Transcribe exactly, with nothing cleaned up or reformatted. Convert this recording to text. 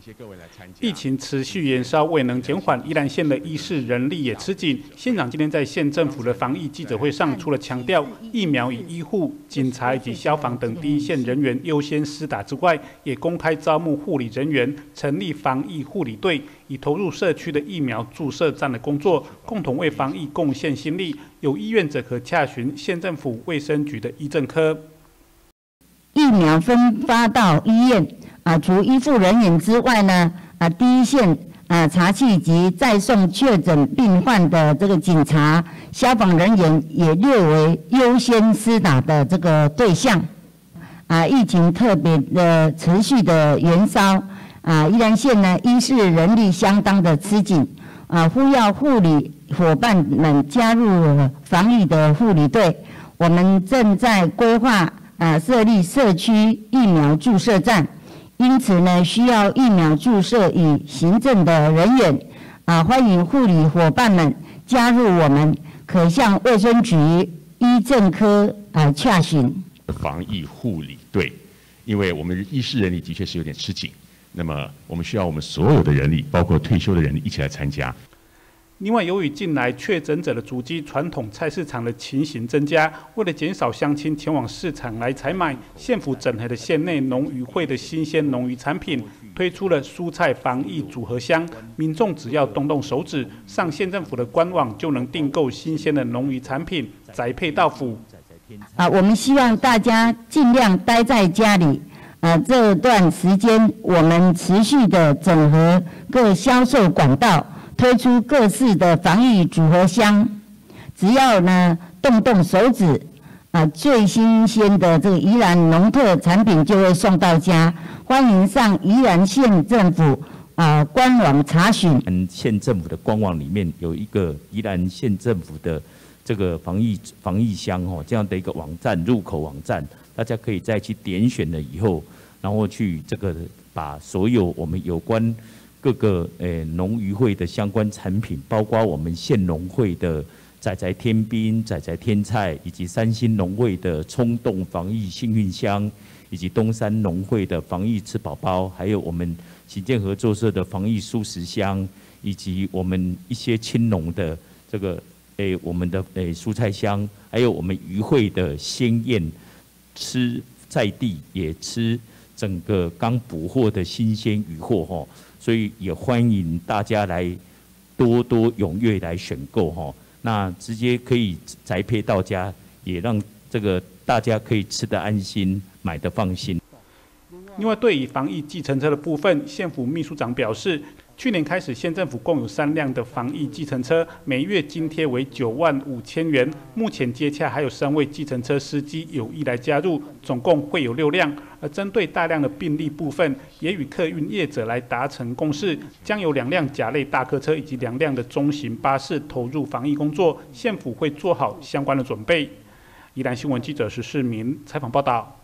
疫情持续延烧，未能减缓，宜兰县的医事人力也吃紧。县长今天在县政府的防疫记者会上，除了强调疫苗以医护、警察以及消防等第一线人员优先施打之外，也公开招募护理人员，成立防疫护理队，以投入社区的疫苗注射站的工作，共同为防疫贡献心力。有意愿者可洽询县政府卫生局的医政科。 疫苗分发到医院啊，除医护人员之外呢，啊，第一线啊查缉及再送确诊病患的这个警察、消防人员也列为优先施打的这个对象。啊，疫情特别的持续的延烧，啊，宜兰县呢医事人力相当的吃紧，啊，呼吁护理伙伴们加入防疫的护理队。我们正在规划啊设立社区疫苗注射站。因此呢，需要疫苗注射与行政的人员，啊，欢迎护理伙伴们加入我们，可向卫生局医政科啊洽询。 防疫护理队，因为我们医事人力的确是有点吃紧，那么我们需要我们所有的人力，包括退休的人力一起来参加。 另外，由于近来确诊者的足迹传统菜市场的情形增加，为了减少乡亲前往市场来采买，县府整合的县内农渔会的新鲜农渔产品，推出了蔬菜防疫组合箱，民众只要动动手指，上县政府的官网就能订购新鲜的农渔产品，宅配到府。 啊，我们希望大家尽量待在家里。啊，这段时间我们持续的整合各销售管道。推出各式的防疫组合箱，只要呢动动手指，啊，最新鲜的这个宜兰农特产品就会送到家。欢迎上宜兰县政府啊官网查询。 嗯，县政府的官网里面有一个宜兰县政府的这个防疫防疫箱哦，这样的一个网站入口网站，大家可以再去点选了以后，然后去这个把所有我们有关。各个诶农渔会的相关产品，包括我们县农会的仔仔天兵、仔仔天菜，以及三星农会的冲动防疫幸运箱，以及东山农会的防疫吃饱包，还有我们行健合作社的防疫蔬食箱，以及我们一些青农的这个诶我们的诶蔬菜箱，还有我们渔会的鲜宴，吃在地也吃整个刚捕获的新鲜渔获哈。所以也欢迎大家来多多踊跃来选购哈，那直接可以宅配到家，也让这个大家可以吃得安心，买得放心。 另外，对于防疫计程车的部分，县府秘书长表示，去年开始，县政府共有三辆的防疫计程车，每月津贴为九万五千元。目前接洽还有三位计程车司机有意来加入，总共会有六辆。而针对大量的病例部分，也与客运业者来达成共识，将有两辆甲类大客车以及两辆的中型巴士投入防疫工作，县府会做好相关的准备。宜兰新闻记者石世民采访报道。